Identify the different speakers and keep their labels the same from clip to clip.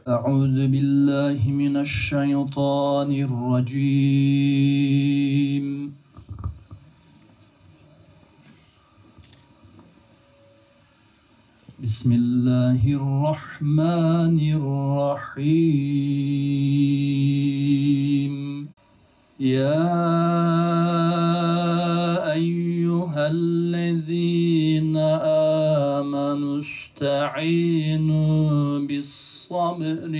Speaker 1: أعوذ بالله من الشيطان الرجيم. بسم الله الرحمن الرحيم. يا أيها الذين آمنوا استعينوا بالصبر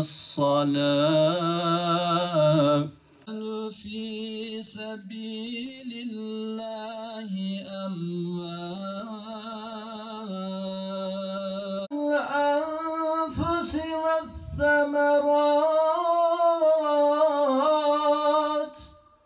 Speaker 1: والصلاة في سبيل الله أموات الأنفس والثمرات.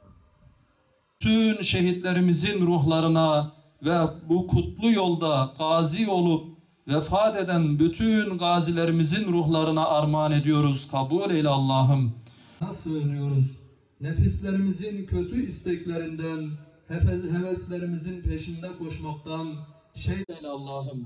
Speaker 1: Tüm şehitlerimizin ruhlarına ve bu kutlu yolda gazi olup vefat eden bütün gazilerimizin ruhlarına armağan ediyoruz. Kabul eyle Allah'ım. Sığınıyoruz. Nefislerimizin kötü isteklerinden, heveslerimizin peşinde koşmaktan eyle Allah'ım.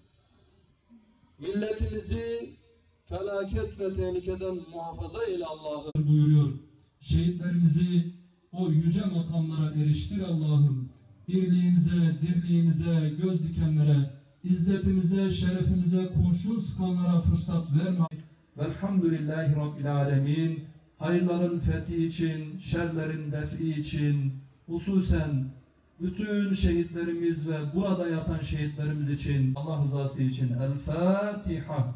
Speaker 1: Milletimizi felaket ve tehlikeden muhafaza eyle Allah'ım buyuruyor. Şehitlerimizi o yüce makamlara eriştir Allah'ım. Birliğimize, dirliğimize, göz dikenlere, izzetimize, şerefimize kurşun sıkanlara fırsat verme. Velhamdülillahi Rabbil Alemin. Hayırların fethi için, şerlerin defi için, hususen bütün şehitlerimiz ve burada yatan şehitlerimiz için, Allah rızası için El Fatiha.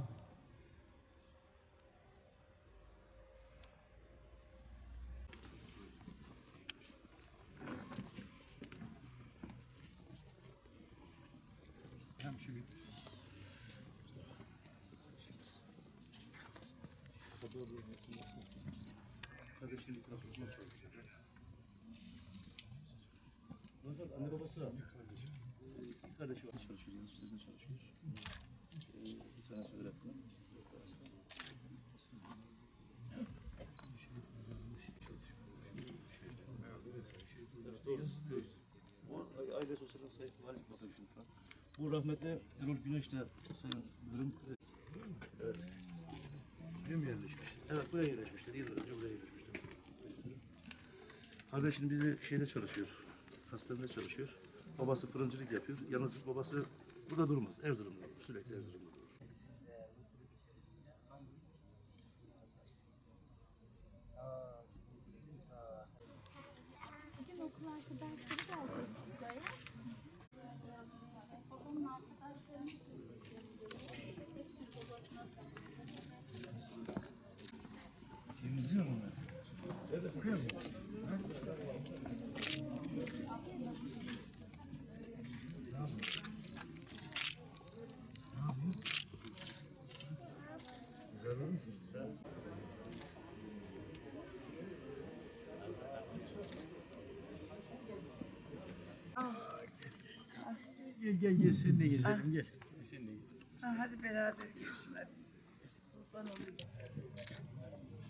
Speaker 2: Anne babası var. İki kardeşi var. Çalışıyor. Üstlerinde çalışıyor. Bir tanesi öğretmen. O aile sosyal sayıp valilik bakmışım şu an. Bu rahmetli Erol Güneş de sayın müdürüm. Evet. Buraya mı yerleşmiş? Evet, buraya yerleşmişler. Yıllar önce buraya yerleşmişler. Kardeşim bizi şeyde çalışıyor. Hastanede çalışıyor. Babası fırıncılık yapıyor. Yalnız babası burada durmaz. Erzurum'da. Sürekli Erzurum'da durur.
Speaker 3: Bugün okul arkadaşları gelecek buraya. Babamın arkadaşlarını hepsini babasına
Speaker 2: Temizliyor mu? Evet, okuyor mu? Güzel olur mu? Güzel.
Speaker 4: Gel sen de gezelim gel. Sen de gel.
Speaker 5: Hadi beraber gidiyorsun hadi. Kurban olayım.